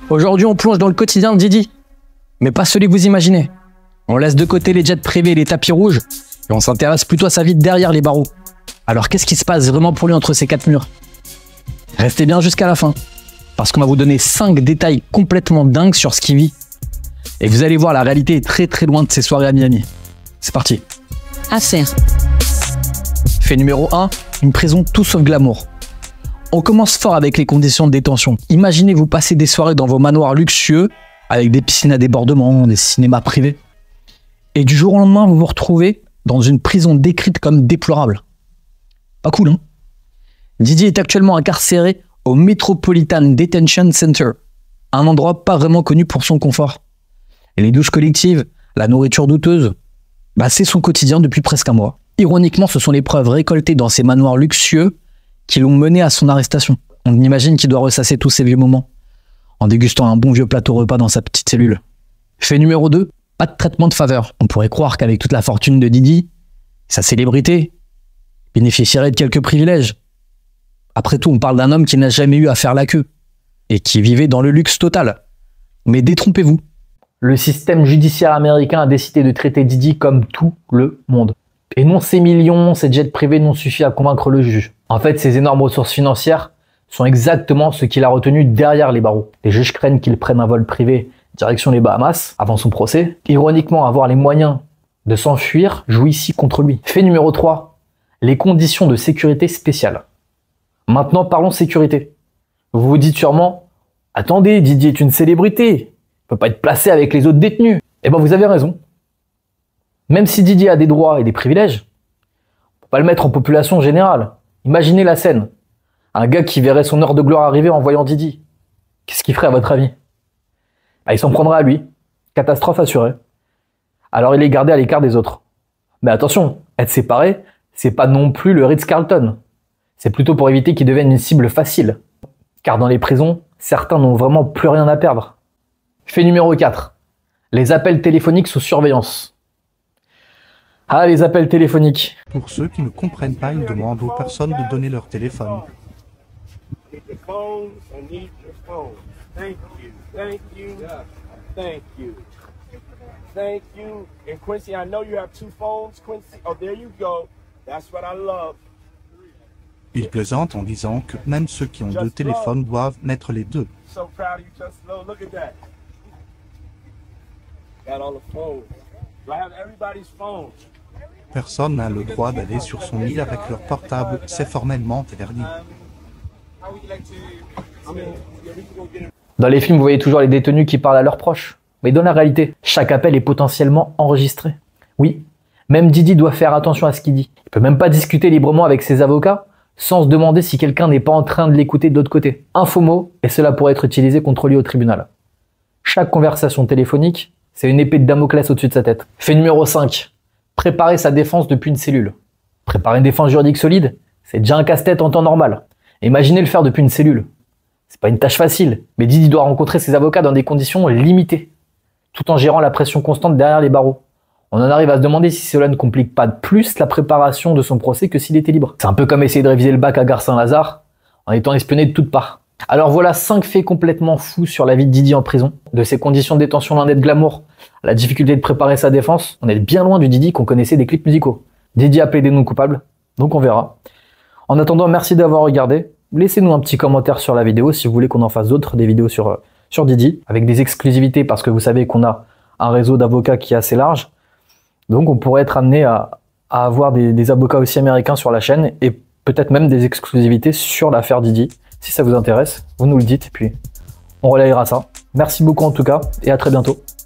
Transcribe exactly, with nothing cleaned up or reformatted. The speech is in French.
Aujourd'hui, on plonge dans le quotidien de Didi. Mais pas celui que vous imaginez. On laisse de côté les jets privés et les tapis rouges et on s'intéresse plutôt à sa vie derrière les barreaux. Alors qu'est-ce qui se passe vraiment pour lui entre ces quatre murs? Restez bien jusqu'à la fin, parce qu'on va vous donner cinq détails complètement dingues sur ce qu'il vit. Et vous allez voir, la réalité est très très loin de ses soirées à Miami. C'est parti. Affaire. Fait numéro un, une prison tout sauf glamour. On commence fort avec les conditions de détention. Imaginez vous passer des soirées dans vos manoirs luxueux, avec des piscines à débordement, des cinémas privés. Et du jour au lendemain, vous vous retrouvez dans une prison décrite comme déplorable. Pas cool, hein? Didi est actuellement incarcéré au Metropolitan Detention Center, un endroit pas vraiment connu pour son confort. Et les douches collectives, la nourriture douteuse, bah c'est son quotidien depuis presque un mois. Ironiquement, ce sont les preuves récoltées dans ces manoirs luxueux qui l'ont mené à son arrestation. On imagine qu'il doit ressasser tous ces vieux moments, en dégustant un bon vieux plateau repas dans sa petite cellule. Fait numéro deux, pas de traitement de faveur. On pourrait croire qu'avec toute la fortune de Didi, sa célébrité, bénéficierait de quelques privilèges. Après tout, on parle d'un homme qui n'a jamais eu à faire la queue et qui vivait dans le luxe total. Mais détrompez-vous. Le système judiciaire américain a décidé de traiter Didi comme tout le monde. Et non, ces millions, ces jets privés n'ont suffi à convaincre le juge. En fait, ces énormes ressources financières sont exactement ce qu'il a retenu derrière les barreaux. Les juges craignent qu'il prenne un vol privé direction les Bahamas avant son procès. Ironiquement, avoir les moyens de s'enfuir joue ici contre lui. Fait numéro trois, les conditions de sécurité spéciales. Maintenant, parlons sécurité. Vous vous dites sûrement, attendez, Didi est une célébrité, il ne peut pas être placé avec les autres détenus. Eh bien, vous avez raison. Même si Didi a des droits et des privilèges, on ne peut pas le mettre en population générale. Imaginez la scène. Un gars qui verrait son heure de gloire arriver en voyant Didi. Qu'est-ce qu'il ferait à votre avis? Bah, il s'en prendra à lui. Catastrophe assurée. Alors il est gardé à l'écart des autres. Mais attention, être séparé, c'est pas non plus le Ritz-Carlton. C'est plutôt pour éviter qu'il devienne une cible facile. Car dans les prisons, certains n'ont vraiment plus rien à perdre. Fait numéro quatre. Les appels téléphoniques sous surveillance. Ah, les appels téléphoniques. Pour ceux qui ne comprennent pas, ils demandent aux personnes de donner leur téléphone. Ils plaisantent en disant que même ceux qui ont deux téléphones doivent mettre les deux. Personne n'a le droit d'aller sur son lit avec leur portable, c'est formellement interdit. Dans les films, vous voyez toujours les détenus qui parlent à leurs proches. Mais dans la réalité, chaque appel est potentiellement enregistré. Oui, même Didi doit faire attention à ce qu'il dit. Il peut même pas discuter librement avec ses avocats sans se demander si quelqu'un n'est pas en train de l'écouter de l'autre côté. Un faux mot, et cela pourrait être utilisé contre lui au tribunal. Chaque conversation téléphonique, c'est une épée de Damoclès au-dessus de sa tête. Fait numéro cinq. Préparer sa défense depuis une cellule. Préparer une défense juridique solide, c'est déjà un casse-tête en temps normal. Imaginez le faire depuis une cellule. C'est pas une tâche facile, mais Didi doit rencontrer ses avocats dans des conditions limitées, tout en gérant la pression constante derrière les barreaux. On en arrive à se demander si cela ne complique pas plus la préparation de son procès que s'il était libre. C'est un peu comme essayer de réviser le bac à Gare Saint-Lazare en étant espionné de toutes parts. Alors voilà cinq faits complètement fous sur la vie de Didi en prison, de ses conditions de détention loin d'être glamour, la difficulté de préparer sa défense. On est bien loin du Didi qu'on connaissait des clips musicaux. Didi a plaidé non coupable, donc on verra. En attendant, merci d'avoir regardé. Laissez-nous un petit commentaire sur la vidéo si vous voulez qu'on en fasse d'autres, des vidéos sur, sur Didi, avec des exclusivités parce que vous savez qu'on a un réseau d'avocats qui est assez large. Donc on pourrait être amené à, à avoir des, des avocats aussi américains sur la chaîne et peut-être même des exclusivités sur l'affaire Didi. Si ça vous intéresse, vous nous le dites et puis on relayera ça. Merci beaucoup en tout cas et à très bientôt.